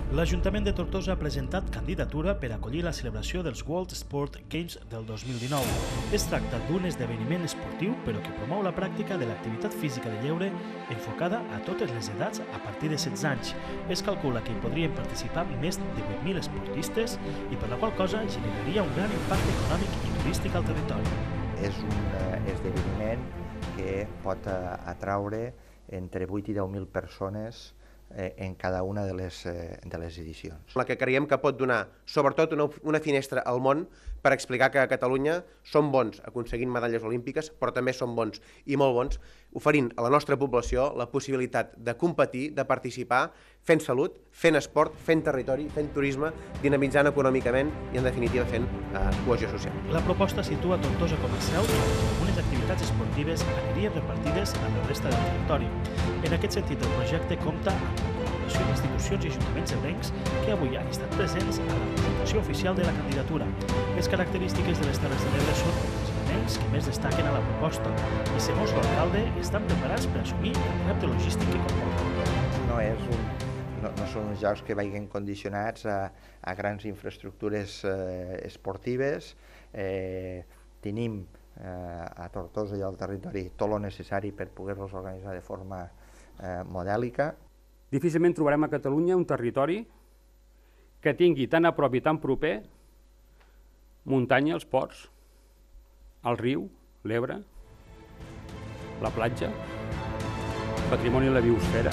L'Ajuntament de Tortosa ha presentat candidatura per acollir la celebració dels World Sport Games del 2019. Es tracta d'un esdeveniment esportiu però que promou la pràctica de l'activitat física de lleure enfocada a totes les edats a partir de 16 anys. Es calcula que hi podrien participar més de 8.000 esportistes i per la qual cosa generaria un gran impacte econòmic i turístic al territori. És un esdeveniment que pot atraure entre 8 i 10.000 persones en cada una de les edicions. La que creiem que pot donar, sobretot, una finestra al món per explicar que a Catalunya som bons aconseguint medalles olímpiques, però també som bons i molt bons oferint a la nostra població la possibilitat de competir, de participar, fent salut, fent esport, fent territori, fent turisme, dinamitzant econòmicament i, en definitiva, fent cohesió social. La proposta situa Tortosa com a seu i algunes activitats esportives anirien repartides a la resta del territori. En aquest sentit, el projecte compta amb la col·laboració d'institucions i ajuntaments ebrencs que avui han estat presents a la presentació oficial de la candidatura. Les característiques de les Terres de l'Ebre són els elements que més destaquen a la proposta i, segons l'alcalde, estan preparats per assumir el repte logístic que comporta. No són uns jocs que vagin condicionats a grans infraestructures esportives. Tenim a Tortosa i al territori tot el necessari per poder-los organitzar de forma modèlica. Difícilment trobarem a Catalunya un territori que tingui tan a prop i tan proper muntanya, els ports, el riu, l'Ebre, la platja, patrimoni de la biosfera.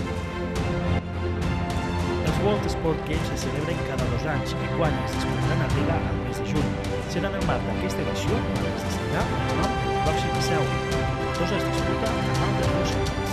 Els World Sport Games se celebren cada 2 anys i quan es disputaran a Riga al mes de juny. Serà en el marc d'aquesta edició quan es decidirà el nom de la pròxima seu. Tortosa es disputa a nom de 2 anys.